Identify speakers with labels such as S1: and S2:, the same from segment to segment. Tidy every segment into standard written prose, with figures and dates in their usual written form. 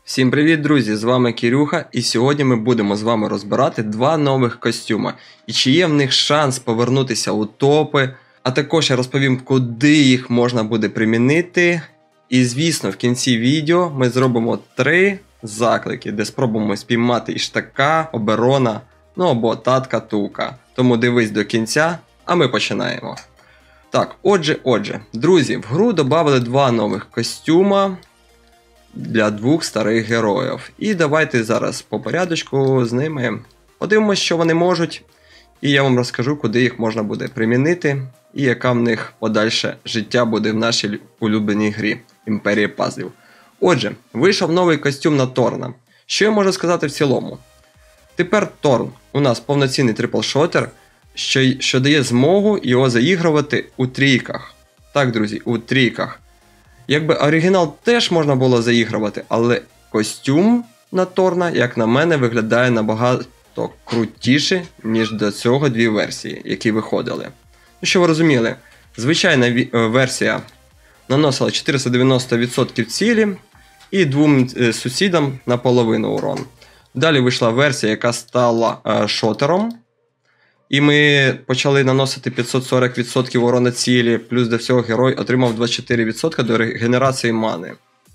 S1: Всім привіт, друзі! З вами Кирюха, і сьогодні ми будемо з вами розбирати два нових костюма. І чи є в них шанс повернутися у топи, а також я розповім, куди їх можна буде примінити. І звісно, в кінці відео ми зробимо 3 заклики, де спробуємо спіймати Іштака, Оберона, або Татка Тука. Тому дивись до кінця, а ми починаємо. Так, отже, друзі, в гру додали 2 нових костюма для 2 старих героїв. І давайте зараз по порядочку з ними подивимося, що вони можуть. І я вам розкажу, куди їх можна буде примінити, і яка в них подальше життя буде в нашій улюбленій грі Імперії Пазлів. Отже, вийшов новий костюм на Торна. Що я можу сказати в цілому? Тепер Торн у нас повноцінний триплшотер, що дає змогу його заігрувати у трійках. Так, друзі, у трійках. Якби оригінал теж можна було заігрувати, але костюм на Торна, як на мене, виглядає набагато крутіше, ніж до цього 2 версії, які виходили. Ну, що ви розуміли, звичайна версія наносила 490% цілі і 2 сусідам наполовину урон. Далі вийшла версія, яка стала шотером. І ми почали наносити 540% урона цілі, плюс до всього герой отримав 24% до регенерації мани.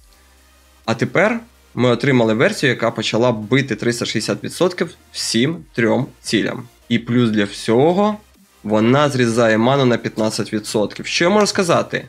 S1: А тепер ми отримали версію, яка почала бити 360% всім 3 цілям. І плюс для всього вона зрізає ману на 15%. Що я можу сказати?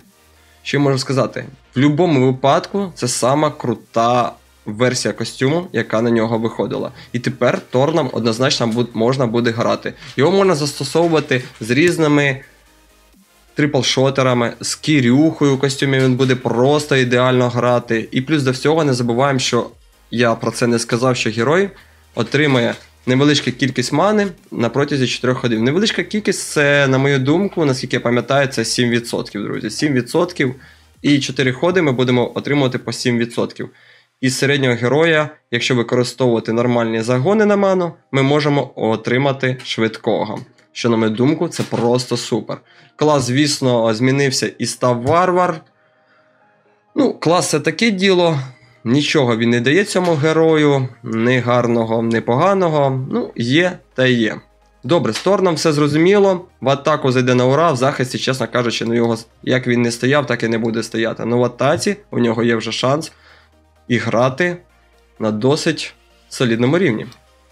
S1: В будь-якому випадку це сама крута версія костюму, яка на нього виходила. І тепер Торном однозначно можна буде грати. Його можна застосовувати з різними триплшотерами, з Кирюхою в костюмі він буде просто ідеально грати. І плюс до всього не забуваємо, що я про це не сказав, що герой отримає невеличку кількість мани на протязі 4 ходів. Невеличка кількість це, на мою думку, наскільки я пам'ятаю, це 7%, друзі. 7% і 4 ходи ми будемо отримувати по 7%. Із середнього героя, якщо використовувати нормальні загони на ману, ми можемо отримати швидкого. Що, на мою думку, це просто супер. Клас, звісно, змінився і став варвар. Клас це таке діло. Нічого він не дає цьому герою. Ні гарного, ні поганого. Є та є. Добре, з Торном все зрозуміло. В атаку зайде на ура, в захисті, чесно кажучи, його як він не стояв, так і не буде стояти. В атаці у нього є вже шанс і грати на досить солідному рівні.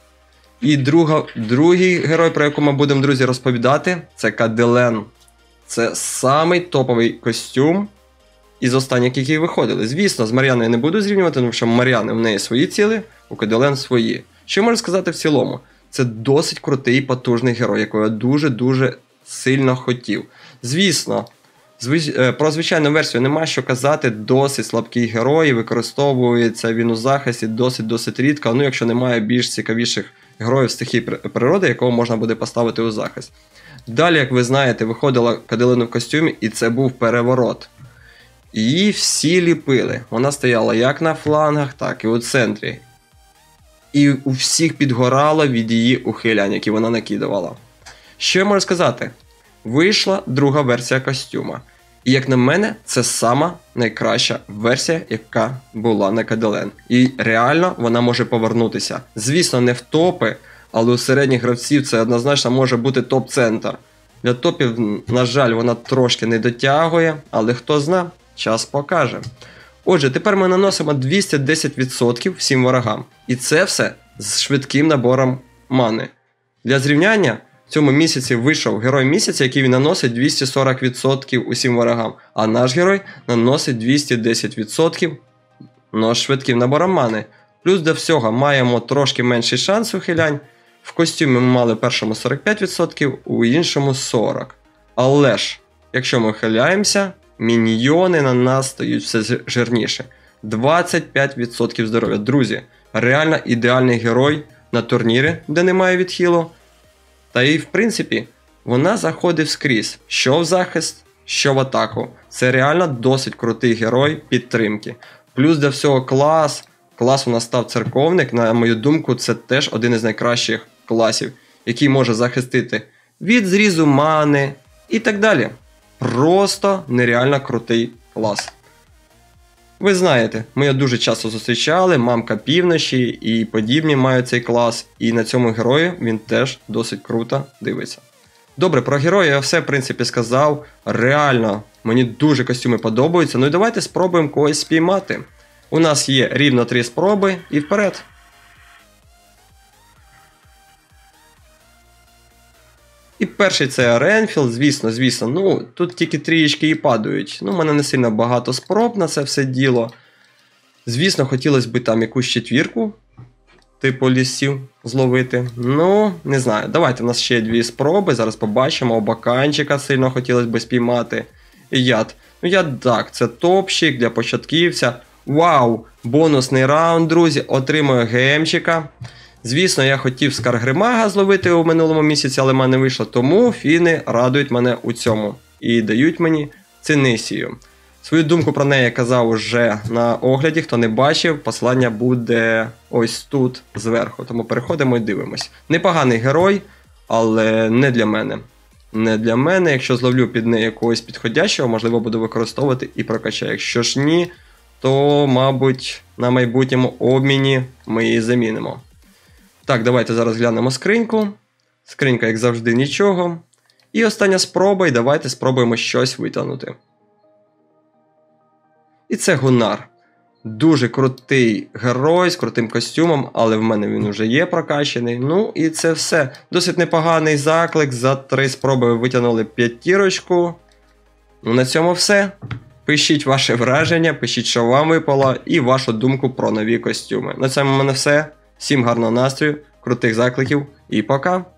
S1: І другий герой, про якого ми будемо, друзі, розповідати, це Каделен. Це самий топовий костюм із останніх, які виходили. Звісно, з Мар'яною я не буду зрівнювати, тому що Мар'яни в неї свої ціли, у Каделен свої. Що я можу сказати в цілому? Це досить крутий і потужний герой, якого я дуже-дуже сильно хотів. Звісно, про звичайну версію нема що казати, досить слабкий герой, використовується він у захисті досить рідко, якщо немає більш цікавіших героїв стихії природи, якого можна буде поставити у захист. Далі, як ви знаєте, виходила Каделина в костюмі, і це був переворот. Її всі ліпили, вона стояла як на флангах, так і у центрі. І у всіх підгорало від її ухилянь, які вона накидувала. Що я можу сказати? Вийшла друга версія костюма. І як на мене, це сама найкраща версія, яка була на Каделен. І реально вона може повернутися. Звісно, не в топи, але у середніх гравців це однозначно може бути топ-центр. Для топів, на жаль, вона трошки не дотягує, але хто зна, час покаже. Отже, тепер ми наносимо 210% всім ворогам. І це все з швидким набором мани. Для зрівняння, в цьому місяці вийшов герой місяця, який наносить 240% усім ворогам. А наш герой наносить 210%, но швидким набором мани. Плюс до всього маємо трошки менший шанс ухилянь. В костюмі ми мали першому 45%, у іншому 40%. Але ж, якщо ми ухиляємося, міньйони на нас стають все жирніше. 25% здоров'я. Друзі, реально ідеальний герой на турнірі, де немає відхилу. Та і в принципі, вона заходить скрізь, що в захист, що в атаку. Це реально досить крутий герой підтримки. Плюс до всього клас у нас став церковник, на мою думку, це теж один із найкращих класів, який може захистити від зрізу мани і так далі. Просто нереально крутий клас. Ви знаєте, ми його дуже часто зустрічали, мамка півночі і подібні мають цей клас, і на цьому герої він теж досить круто дивиться. Добре, про героя я все в принципі сказав, реально, мені дуже костюми подобаються, ну і давайте спробуємо когось спіймати. У нас є рівно 3 спроби і вперед. І перший це Ренфілд, звісно, ну тут тільки трієчки і падають. Ну, в мене не сильно багато спроб на це все діло. Звісно, хотілося б там якусь четвірку, типу лісів, зловити. Ну, не знаю, давайте, в нас ще 2 спроби, зараз побачимо. Обаканчика сильно хотілося б спіймати. І яд. Ну, яд так, це топчик для початківця. Вау! Бонусний раунд, друзі, отримую ГМчика. Звісно, я хотів Скаргримага зловити у минулому місяці, але в мене вийшло, тому фіни радують мене у цьому. І дають мені Цинисію. Свою думку про неї я казав уже на огляді, хто не бачив, посилання буде ось тут зверху. Тому переходимо і дивимось. Непоганий герой, але не для мене. Не для мене, якщо зловлю під неї якогось підходящого, можливо буду використовувати і прокачаю. Якщо ж ні, то, мабуть, на майбутньому обміні ми її замінимо. Так, давайте зараз глянемо скриньку. Скринька, як завжди, нічого. І остання спроба, і давайте спробуємо щось витягнути. І це Гуннар. Дуже крутий герой з крутим костюмом, але в мене він вже є прокачаний. Ну і це все. Досить непоганий заклик. За 3 спроби витягнули 5. Ну на цьому все. Пишіть ваше враження, пишіть, що вам випало, і вашу думку про нові костюми. На цьому в мене все. Всім гарного настрою, крутих закликів і пока!